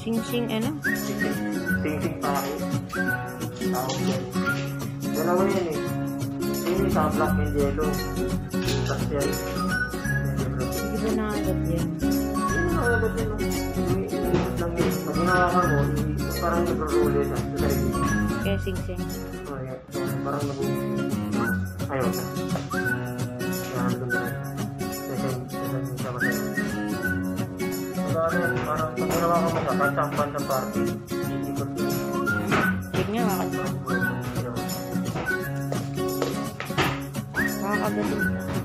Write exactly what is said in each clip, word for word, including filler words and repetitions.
Sing-sing, ano? Sing-sing tayo. Tawag yan. Dalawa yan eh. Yung isa black and yellow. Tapos yan. Hindi ba nakagat yan? Hindi na nakagat yan. Iniisip lang yun. Pag hinawakan mo, parang nag-roll yun sa sarili. Kaya sing-sing. So, parang nag- ayaw na. Yan, doon na. Session siya ko sa'yo. Parang, parang, pag hinawakan mo siya, kahit saan sa party, iikot yun. Tignan nga, makagat. Makakagat din.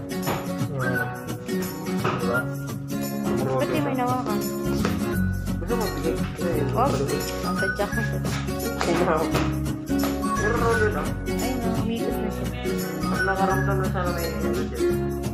Diba? Ba't di may nawakan? Gusto mo, bigay. Oh, ang sadyak na siya. Pero roller lang. Ay, no, umikot na siya. Pag nakaramdam na siya na may energy.